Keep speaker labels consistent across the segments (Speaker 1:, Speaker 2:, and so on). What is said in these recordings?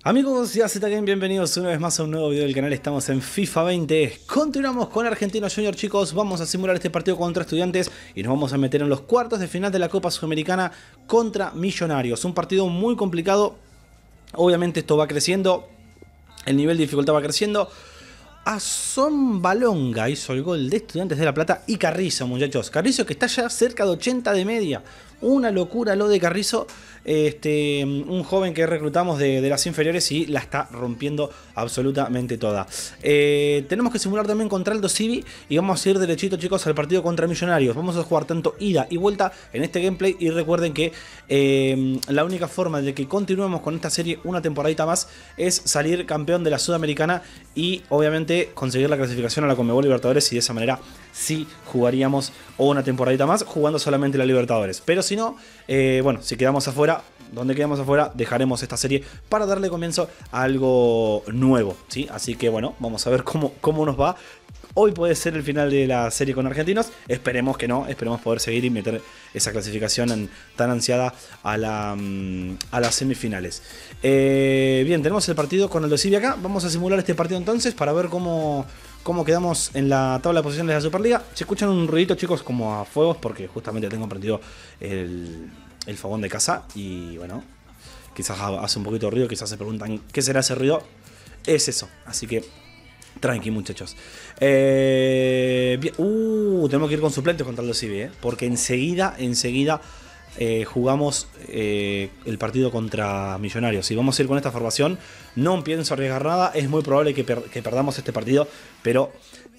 Speaker 1: Amigos de AZ Game, bienvenidos una vez más a un nuevo video del canal. Estamos en FIFA 20. Continuamos con Argentinos Juniors, chicos. Vamos a simular este partido contra Estudiantes y nos vamos a meter en los cuartos de final de la Copa Sudamericana contra Millonarios. Un partido muy complicado. Obviamente esto va creciendo, el nivel de dificultad va creciendo. Asson Balonga hizo el gol de Estudiantes de La Plata y Carrizo, muchachos. Carrizo que está ya cerca de 80 de media. Una locura lo de Carrizo. Un joven que reclutamos de las inferiores y la está rompiendo absolutamente toda. Tenemos que simular también contra Aldo Civi y vamos a ir derechito, chicos, al partido contra Millonarios. Vamos a jugar tanto ida y vuelta en este gameplay y recuerden que la única forma de que continuemos con esta serie una temporadita más es salir campeón de la Sudamericana y obviamente conseguir la clasificación a la Conmebol Libertadores, y de esa manera sí jugaríamos una temporadita más jugando solamente la Libertadores. Pero si no, bueno, si quedamos afuera, donde quedamos afuera, dejaremos esta serie para darle comienzo a algo nuevo, ¿sí? Así que bueno, vamos a ver cómo nos va. Hoy puede ser el final de la serie con argentinos. Esperemos que no, esperemos poder seguir y meter esa clasificación tan ansiada a las semifinales. Bien, tenemos el partido con Aldo Civi acá. Vamos a simular este partido entonces para ver cómo quedamos en la tabla de posiciones de la Superliga. Se escuchan un ruidito, chicos, como a fuegos, porque justamente tengo prendido el fogón de casa. Y bueno, quizás hace un poquito de ruido, quizás se preguntan qué será ese ruido. Es eso, así que tranqui, muchachos. Bien. Tenemos que ir con suplentes contra Aldo Civi, porque enseguida jugamos el partido contra Millonarios. Si vamos a ir con esta formación, no pienso arriesgar nada. Es muy probable que perdamos este partido, pero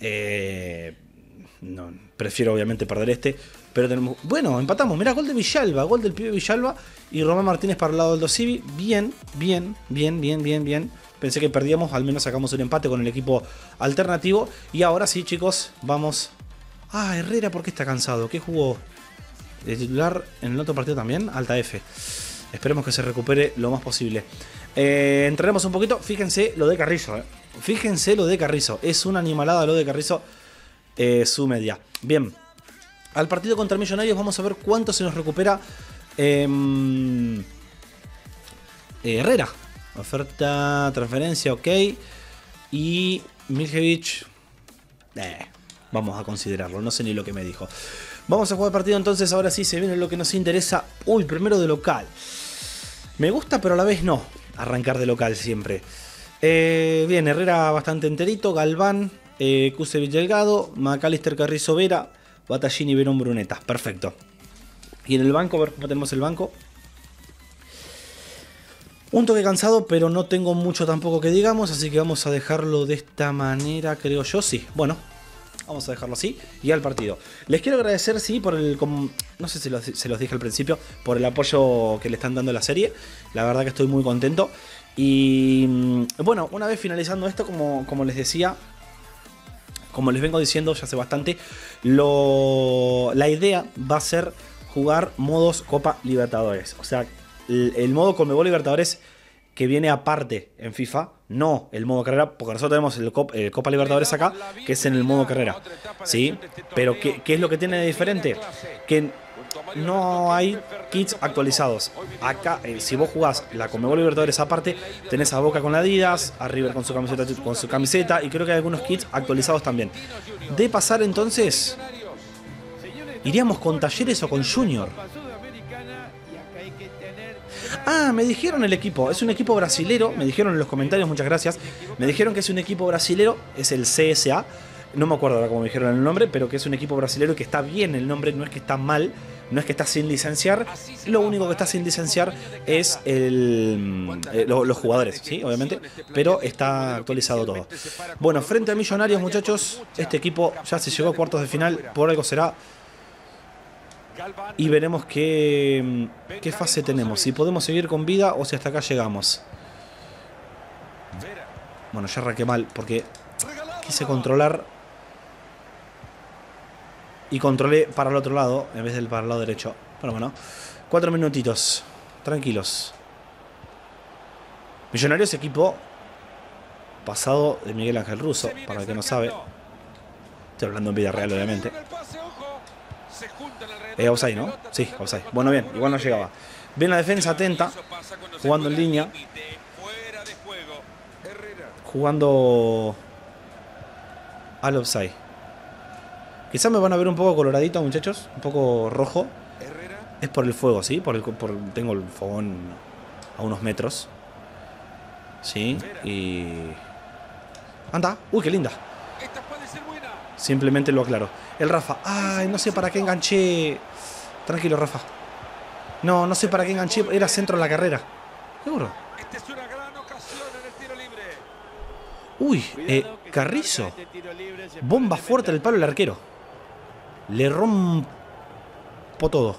Speaker 1: no, prefiero obviamente perder este. Pero tenemos... Bueno, empatamos. Mira, gol de Villalba, gol del pibe Villalba y Román Martínez para el lado del Aldo Civi. Bien. Pensé que perdíamos, al menos sacamos un empate con el equipo alternativo. Y ahora sí, chicos, vamos. Ah, Herrera, ¿por qué está cansado? ¿Qué jugó de titular en el otro partido también? Alta F. Esperemos que se recupere lo más posible. Entraremos un poquito. Fíjense lo de Carrizo. Fíjense lo de Carrizo. Es una animalada lo de Carrizo. Su media. Bien. Al partido contra Millonarios vamos a ver cuánto se nos recupera Herrera. Oferta, transferencia, ok. Y Miljevic, vamos a considerarlo, no sé ni lo que me dijo. Vamos a jugar el partido entonces, ahora sí se viene lo que nos interesa. Uy, primero de local. Me gusta, pero a la vez no, arrancar de local siempre. Bien, Herrera bastante enterito, Galván, Kusevich Delgado, McAllister, Carrizo, Vera, Battaglini, Verón, Bruneta. Perfecto. Y en el banco, a ver cómo tenemos el banco. Un toque cansado, pero no tengo mucho tampoco que digamos, así que vamos a dejarlo de esta manera, creo yo. Sí, bueno, vamos a dejarlo así y al partido. Les quiero agradecer, sí, por el... No sé si se los dije al principio, por el apoyo que le están dando a la serie. La verdad que estoy muy contento. Y bueno, una vez finalizando esto, como les decía, como les vengo diciendo ya hace bastante, la idea va a ser jugar modos Copa Libertadores. O sea, el modo Conmebol Libertadores que viene aparte en FIFA, no el modo carrera, porque nosotros tenemos el Copa Libertadores acá, que es en el modo carrera, ¿sí? Pero ¿qué es lo que tiene de diferente? Que no hay kits actualizados. Acá, si vos jugás la Conmebol Libertadores aparte, tenés a Boca con la Adidas, a River con su camiseta, y creo que hay algunos kits actualizados también. De pasar entonces, ¿iríamos con Talleres o con Junior? Ah, me dijeron el equipo, es un equipo brasilero, me dijeron en los comentarios, muchas gracias. Me dijeron que es un equipo brasilero, es el CSA. No me acuerdo ahora cómo me dijeron el nombre, pero que es un equipo brasilero, que está bien el nombre, no es que está mal, no es que está sin licenciar. Lo único que está sin licenciar es los jugadores, ¿sí? Obviamente, pero está actualizado todo. Bueno, frente a Millonarios, muchachos, este equipo ya se llegó a cuartos de final, por algo será. Y veremos qué fase tenemos, si podemos seguir con vida o si hasta acá llegamos. Bueno, ya arranqué mal porque quise controlar y controlé para el otro lado en vez del para el lado derecho. Pero bueno, 4 minutitos, tranquilos. Millonarios, equipo pasado de Miguel Ángel Russo, para el que no sabe. Estoy hablando en vida real, obviamente. Offside, ¿no? Sí, offside. Bueno, bien, igual no llegaba. Bien la defensa, atenta, jugando en línea. jugando al offside. Quizás me van a ver un poco coloradito, muchachos. Un poco rojo. Es por el fuego, ¿sí? Tengo el fogón a unos metros. Sí, y... ¡Anda! ¡Uy, qué linda! Simplemente lo aclaro. El Rafa. ¡Ay, no sé para qué enganché! Tranquilo, Rafa. No, no sé para qué enganché. Era centro en la carrera. ¿Seguro? Uy, Carrizo. Bomba fuerte del palo el arquero. Le rompo todo.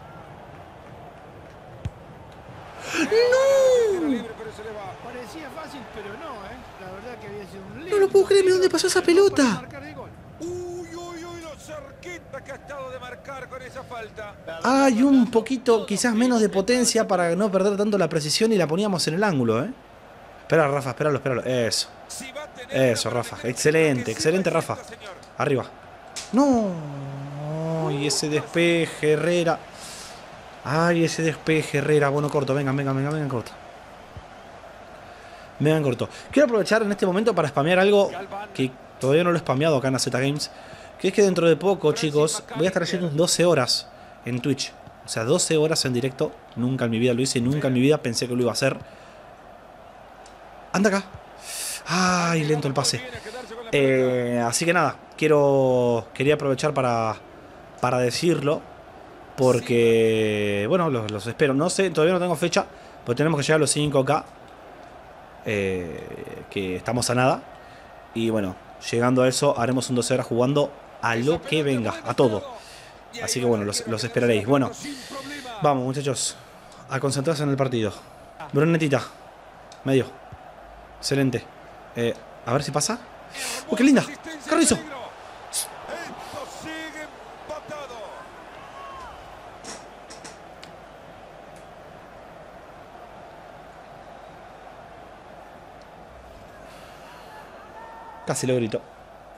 Speaker 1: ¡No!
Speaker 2: Parecía fácil, pero no, La verdad que había sido un lindo.
Speaker 1: No lo puedo creer, ¿de dónde pasó esa pelota? Hay un poquito, quizás menos de potencia para no perder tanto la precisión y la poníamos en el ángulo, Espera, Rafa, espéralo. Eso. Eso, Rafa. Excelente, excelente, Rafa. Arriba. No. Y ese despeje, Herrera. Ay, ese despeje, Herrera. Bueno, corto. Vengan, corto. Vengan, corto. Quiero aprovechar en este momento para spamear algo que todavía no lo he spameado acá en AZ Games. Que es que dentro de poco, chicos, voy a estar haciendo 12 horas en Twitch. O sea, 12 horas en directo. Nunca en mi vida lo hice, nunca en mi vida pensé que lo iba a hacer. Anda acá. Ay, lento el pase. Así que nada, quería aprovechar para decirlo. Porque, bueno, los espero. No sé, todavía no tengo fecha. Pero tenemos que llegar a los 5K. Que estamos a nada. Y bueno, llegando a eso, haremos un 12 horas jugando a lo que venga, a todo. Así que bueno, los esperaréis. Bueno, vamos, muchachos, a concentrarse en el partido. Brunetita, medio. Excelente. A ver si pasa. ¡Oh, qué linda! ¡Carrizo! Casi lo grito.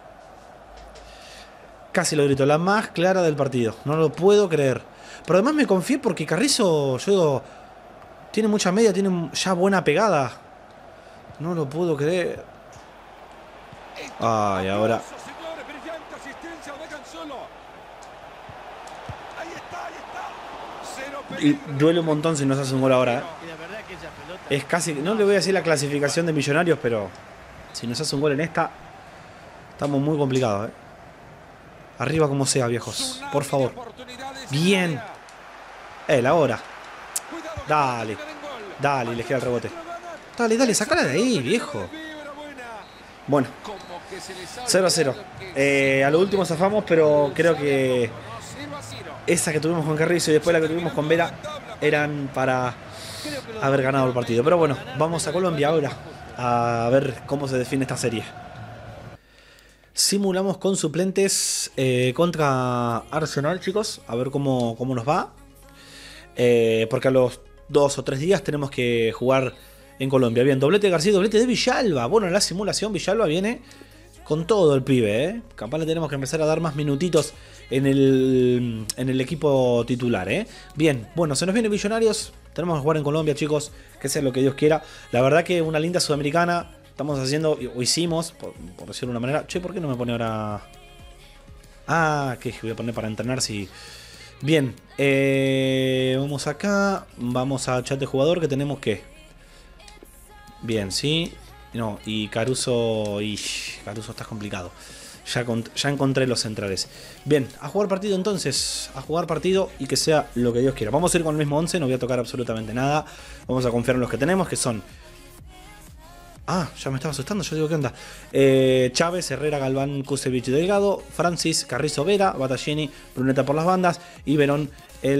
Speaker 1: Casi lo grito. La más clara del partido. No lo puedo creer. Pero además me confié porque Carrizo, yo digo, tiene mucha media, tiene ya buena pegada. No lo puedo creer. Ay, ahora. Y duele un montón si no se hace un gol ahora, Es casi, no le voy a decir la clasificación de Millonarios, pero si nos hace un gol en esta, estamos muy complicados, Arriba como sea, viejos. Por favor. Bien. La hora. Dale. Dale, le queda el rebote. Dale, sacala de ahí, viejo. Bueno. 0-0. A lo último zafamos, pero creo que esa que tuvimos con Carrizo y después la que tuvimos con Vera eran para haber ganado el partido. Pero bueno, vamos a Colombia ahora a ver cómo se define esta serie. Simulamos con suplentes contra Arsenal, chicos. A ver cómo nos va. Porque a los 2 o 3 días tenemos que jugar en Colombia. Bien, doblete de García, doblete de Villalba. Bueno, en la simulación Villalba viene con todo el pibe, Capaz le tenemos que empezar a dar más minutitos en el equipo titular, Bien, bueno, se nos viene Millonarios. Tenemos que jugar en Colombia, chicos. Que sea lo que Dios quiera. La verdad que una linda sudamericana. Estamos haciendo, o hicimos, por decirlo de una manera. Che, ¿por qué no me pone ahora? Ah, ¿qué voy a poner para entrenar? Si... Bien, vamos acá. Vamos a chat de jugador que tenemos que... Bien, sí. No, y Caruso... Caruso está complicado. Ya encontré los centrales. Bien, a jugar partido entonces. A jugar partido y que sea lo que Dios quiera. Vamos a ir con el mismo 11, no voy a tocar absolutamente nada. Vamos a confiar en los que tenemos, que son... Ah, ya me estaba asustando, yo digo, ¿qué onda? Chávez, Herrera, Galván, Kusevich, Delgado, Francis, Carrizo, Vera, Battaglini, Brunetta por las bandas y Verón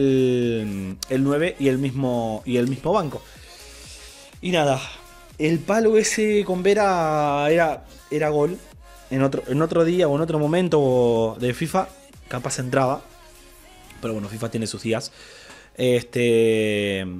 Speaker 1: el 9 y el mismo banco. Y nada, el palo ese con Vera era gol. En otro día o en otro momento de FIFA, capaz entraba. Pero bueno, FIFA tiene sus días. Y el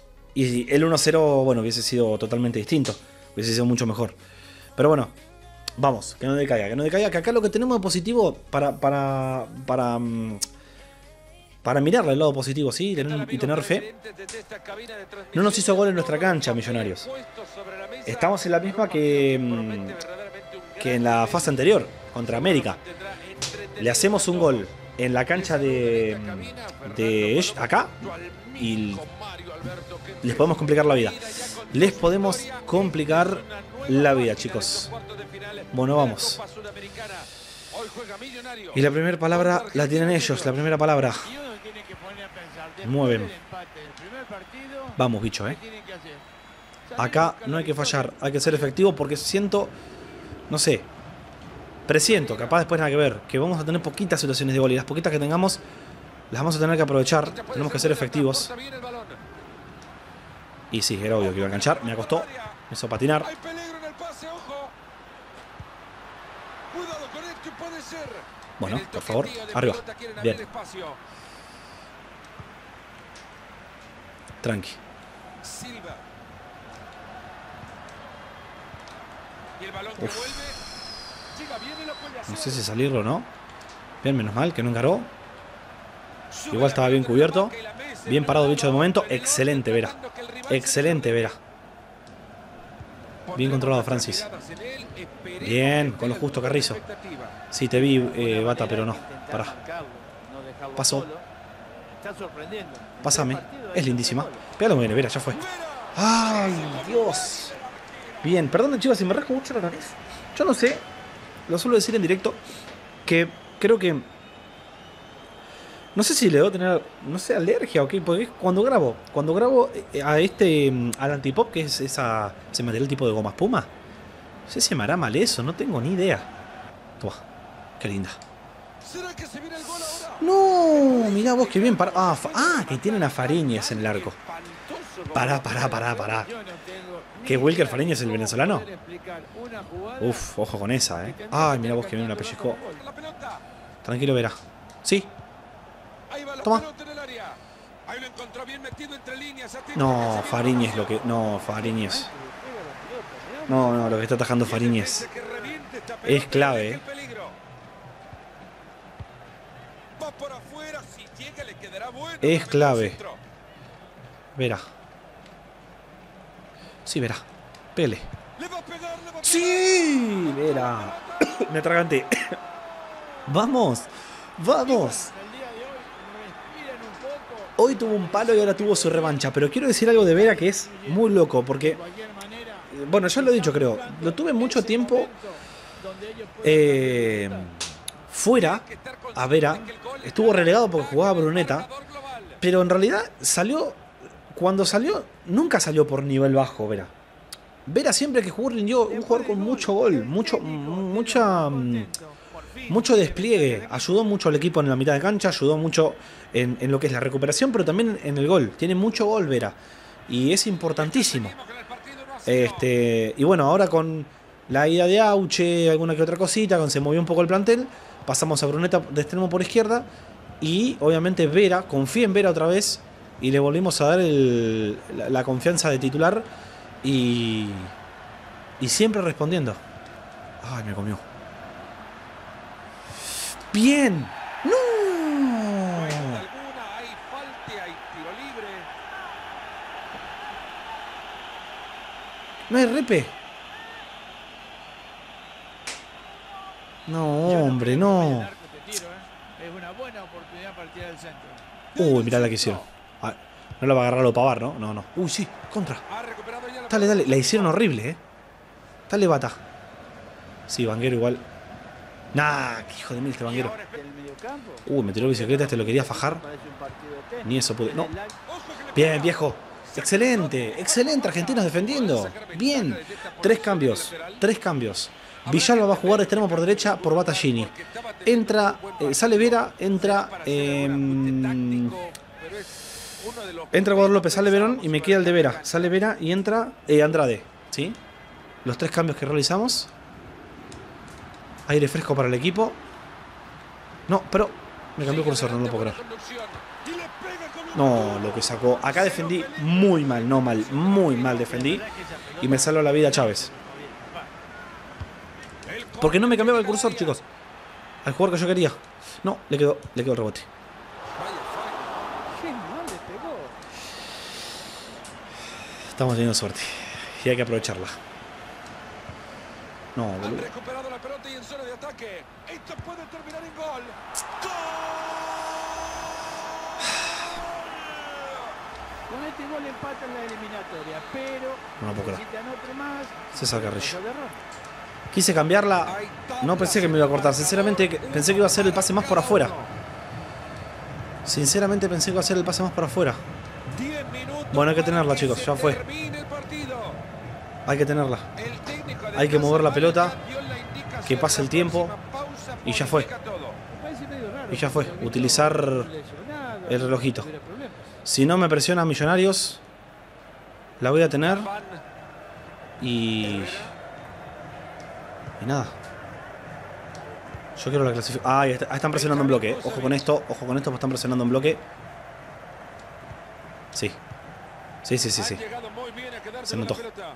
Speaker 1: 1-0, bueno, hubiese sido totalmente distinto. Hubiese sido mucho mejor. Pero bueno, vamos, que no decaiga. Que acá lo que tenemos de positivo para para mirarle el lado positivo, ¿sí? Y tener fe. No nos hizo gol en nuestra cancha, Millonarios. Estamos en la misma que en la fase anterior, contra América. Le hacemos un gol en la cancha de acá y les podemos complicar la vida. Les podemos complicar la vida, chicos. Bueno, vamos. Y la primera palabra la tienen ellos, la primera palabra. Mueven. Vamos, bicho, Acá no hay que fallar, hay que ser efectivo porque siento, no sé, presiento, capaz después nada que ver, que vamos a tener poquitas situaciones de gol y las poquitas que tengamos las vamos a tener que aprovechar. Tenemos que ser efectivos. Y sí, era obvio que iba a enganchar, me acostó, me hizo patinar. Bueno, por favor, arriba. Bien. Tranqui. Uf. No sé si salirlo o no. Bien, menos mal que no encaró. Igual estaba bien cubierto. Bien parado, bicho, de momento. Excelente, Vera. Excelente, Vera. Bien controlado, Francis. Bien, con lo justo, Carrizo. Sí, te vi, Bata, pero no. Pará. Paso. Pásame. Es lindísima. Pégalo muy bien, Vera, ya fue. ¡Ay, Dios! Bien, perdón, chicos, si me rasco mucho la nariz. Yo no sé, lo suelo decir en directo, que creo que... No sé si le debo tener, no sé, alergia o qué, porque cuando grabo al antipop, que es ese material tipo de goma espuma, no sé si me hará mal eso, no tengo ni idea. Toma, qué linda. No, mirá vos qué bien. Que tienen a Fariñez en el arco. Pará. ¿Qué Wilker Fariñez, el venezolano? Uf, ojo con esa, Ay, mirá vos que bien la pellizcó. Tranquilo, Vera. Sí. Toma. No, Fariñez lo que... No, Fariñez. No, lo que está atajando Fariñez es clave, Es clave. Vera. Sí, Vera. Pele. ¡Sí! Vera. Me atraganté. ¡Vamos! Hoy tuvo un palo y ahora tuvo su revancha. Pero quiero decir algo de Vera que es muy loco. Porque, bueno, ya lo he dicho, creo. Lo tuve mucho tiempo fuera a Vera. Estuvo relegado porque jugaba Bruneta. Pero en realidad salió... Cuando salió, nunca salió por nivel bajo, Vera. Vera siempre que jugó rindió un jugador con mucho gol. Mucho despliegue. Ayudó mucho al equipo en la mitad de cancha. Ayudó mucho en lo que es la recuperación, pero también en el gol. Tiene mucho gol, Vera. Y es importantísimo. Y bueno, ahora con la ida de Auche, alguna que otra cosita, cuando se movió un poco el plantel, pasamos a Bruneta de extremo por izquierda. Y obviamente Vera, confía en Vera otra vez. Y le volvimos a dar la confianza de titular. Y siempre respondiendo. Ay, me comió. ¡Bien! ¡No! No hay repe. No, hombre, no.
Speaker 2: Es una buena oportunidad para tirar el centro.
Speaker 1: Uy, mirá la que hicieron. Ah, no la va a agarrar lo Pavar, ¿no? No. Uy, sí, contra. Dale. La hicieron horrible, Dale, Bata. Sí, Vanguero igual. Nah, qué hijo de mil este Vanguero. Uy, me tiró bicicleta, lo quería fajar. Ni eso pude. No. Bien, viejo. Excelente, argentinos defendiendo. Bien. Tres cambios. Villalba va a jugar extremo por derecha por Battaglini. Entra, sale Vera, entra Guadalupe López, sale Verón y me queda el de Vera. Sale Vera y entra Andrade. ¿Sí? Los tres cambios que realizamos. Aire fresco para el equipo. No, pero me cambió el cursor, no lo puedo creer. No, lo que sacó. Acá defendí muy mal, muy mal defendí. Y me salvó la vida Chávez. Porque no me cambiaba el cursor, chicos. Al jugador que yo quería. No, le quedó el rebote. Estamos teniendo suerte. Y hay que aprovecharla. No, boludo.
Speaker 3: Han recuperado la pelota y en zona de ataque. Esto puede terminar en gol. ¡Gol!
Speaker 2: Con este gol empatan la eliminatoria, pero
Speaker 1: No puedo creer.
Speaker 2: necesitan otro más.
Speaker 1: César Carrillo.
Speaker 2: Caso de error.
Speaker 1: Quise cambiarla. No pensé que me iba a cortar. Sinceramente pensé que iba a ser el pase más por afuera. Sinceramente pensé que iba a ser el pase más por afuera.
Speaker 3: 10 minutos.
Speaker 1: Bueno, hay que tenerla, chicos. Ya fue.
Speaker 3: Termine el partido.
Speaker 1: Hay que tenerla.
Speaker 3: El técnico de
Speaker 1: Hay que mover la
Speaker 3: Casa
Speaker 1: pelota,
Speaker 3: Blanca dio la indicación
Speaker 1: que pase
Speaker 3: de
Speaker 1: el
Speaker 3: la
Speaker 1: tiempo,
Speaker 3: próxima pausa
Speaker 1: y ya fue.
Speaker 3: modifica todo.
Speaker 2: Me parece medio raro
Speaker 1: Y ya fue.
Speaker 2: porque
Speaker 1: Utilizar
Speaker 2: lesionado,
Speaker 1: el relojito.
Speaker 2: tuviera problemas.
Speaker 1: Si no me presiona Millonarios, la voy a tener.
Speaker 3: Van.
Speaker 1: Y nada. Yo quiero la clasificación. Ah, ahí están presionando en bloque. Ojo con esto, porque están presionando en bloque. Sí. Sí.
Speaker 3: Han llegado muy bien a quedarse
Speaker 1: Se
Speaker 3: con la
Speaker 1: notó.
Speaker 3: pelota.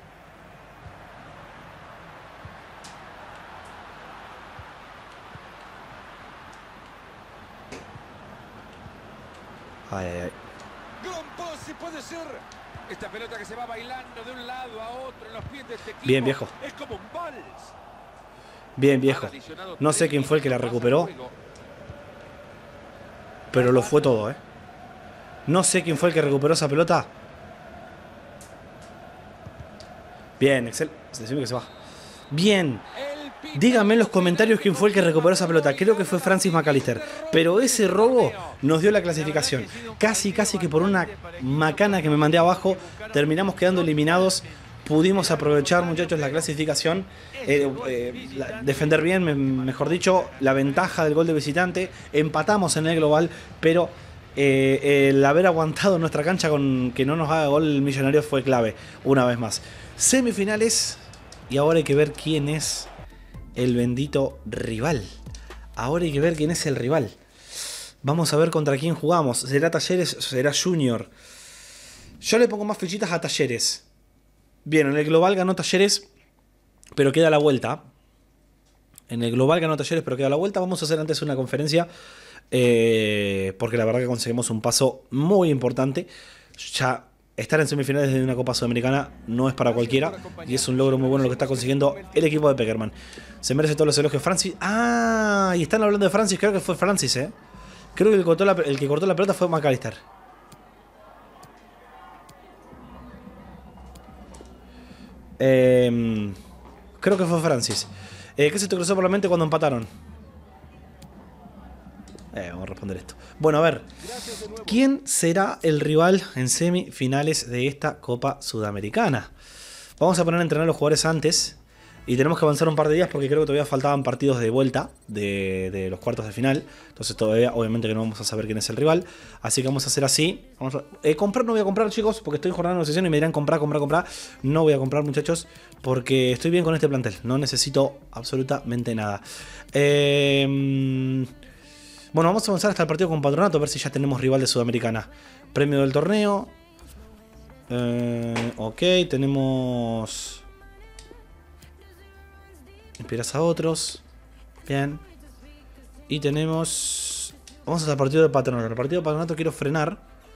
Speaker 1: Ay.
Speaker 3: Gran pase puede ser. Esta pelota que se va bailando de un lado a otro en los pies de este equipo.
Speaker 1: Bien, viejo.
Speaker 3: Es como un vals.
Speaker 1: Bien, viejo. No sé quién fue el que la recuperó, pero lo fue todo, ¿eh? No sé quién fue el que recuperó esa pelota. Bien, Excel. Decime que se va. Bien. Díganme en los comentarios quién fue el que recuperó esa pelota. Creo que fue Francis McAllister. Pero ese robo nos dio la clasificación. Casi que por una macana que me mandé abajo, terminamos quedando eliminados. Pudimos aprovechar, muchachos, la clasificación. Defender bien, mejor dicho, la ventaja del gol de visitante. Empatamos en el global, pero el haber aguantado nuestra cancha con que no nos haga gol el Millonario fue clave, una vez más. Semifinales, y ahora hay que ver quién es el bendito rival. Ahora hay que ver quién es el rival. Vamos a ver contra quién jugamos. ¿Será Talleres o será Junior? Yo le pongo más fichitas a Talleres. Bien, en el global ganó Talleres, pero queda la vuelta. En el global ganó Talleres, pero queda la vuelta. Vamos a hacer antes una conferencia, porque la verdad que conseguimos un paso muy importante. Ya estar en semifinales de una Copa Sudamericana no es para cualquiera, y es un logro muy bueno lo que está consiguiendo el equipo de Peckerman. Se merece todos los elogios Francis. Ah, y están hablando de Francis. Creo que fue Francis, Creo que el que cortó la pelota fue McAllister. Creo que fue Francis. ¿Qué se te cruzó por la mente cuando empataron? Vamos a responder esto. Bueno, a ver. ¿Quién será el rival en semifinales de esta Copa Sudamericana? Vamos a poner a entrenar a los jugadores antes. Y tenemos que avanzar un par de días porque creo que todavía faltaban partidos de vuelta de los cuartos de final. Entonces todavía obviamente que no vamos a saber quién es el rival. Así que vamos a hacer así. Comprar no voy a comprar, chicos, porque estoy en jornada de negociación y me dirán comprar. No voy a comprar, muchachos, porque estoy bien con este plantel. No necesito absolutamente nada. Bueno, vamos a avanzar hasta el partido con Patronato a ver si ya tenemos rival de Sudamericana. Premio del torneo. Ok, tenemos... Inspiras a otros. Bien. Y tenemos... Vamos al partido de Patronato. En el partido de Patronato quiero frenar.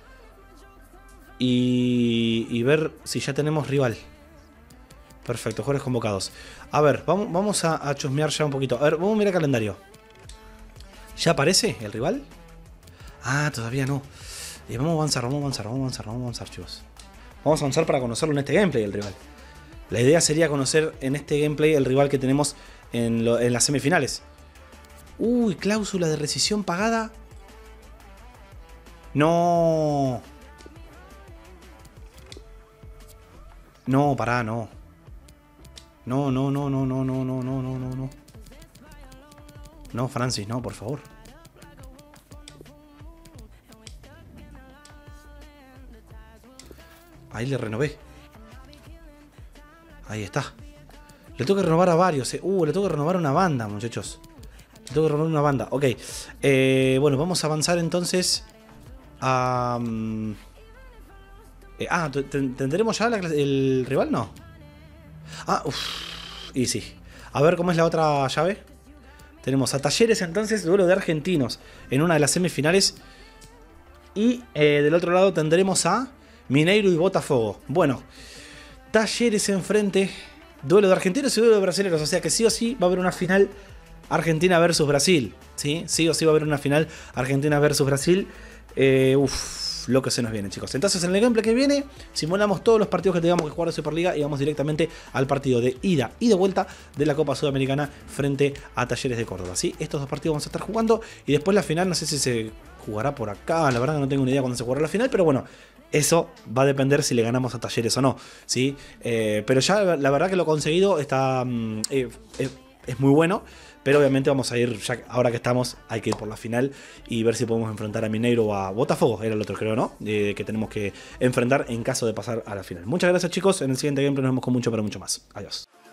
Speaker 1: Y ver si ya tenemos rival. Perfecto, jugadores convocados. A ver, vamos a chusmear ya un poquito. A ver, vamos a mirar el calendario. ¿Ya aparece el rival? Ah, todavía no. Vamos a avanzar, chicos. Vamos a avanzar para conocerlo en este gameplay, el rival. La idea sería conocer en este gameplay el rival que tenemos en las semifinales. Uy, cláusula de rescisión pagada. No. No, pará, no. No. No, Francis, no, por favor. Ahí le renové. Ahí está. Le tengo que renovar a varios. Le tengo que renovar una banda, muchachos. Le tengo que renovar una banda. Ok. Bueno, vamos a avanzar entonces a... ¿tendremos ya el rival? No. Y sí. A ver cómo es la otra llave. Tenemos a Talleres entonces, duelo de argentinos en una de las semifinales. Y del otro lado tendremos a Mineiro y Botafogo. Bueno, Talleres enfrente. Duelo de argentinos y duelo de brasileños. O sea que sí o sí va a haber una final Argentina versus Brasil. ¿Sí? Sí o sí va a haber una final Argentina versus Brasil. Lo que se nos viene, chicos. Entonces, en el gameplay que viene, simulamos todos los partidos que tengamos que jugar de Superliga y vamos directamente al partido de ida y de vuelta de la Copa Sudamericana frente a Talleres de Córdoba. ¿Sí? Estos dos partidos vamos a estar jugando y después la final, no sé si se jugará por acá. La verdad que no tengo ni idea cuándo se jugará la final, pero bueno, eso va a depender si le ganamos a Talleres o no. ¿Sí? Pero ya la verdad que lo conseguido está es muy bueno. Pero obviamente vamos a ir, ya ahora que estamos, hay que ir por la final y ver si podemos enfrentar a Mineiro o a Botafogo, era el otro creo, ¿no? Que tenemos que enfrentar en caso de pasar a la final. Muchas gracias, chicos, en el siguiente gameplay nos vemos con mucho, pero mucho más. Adiós.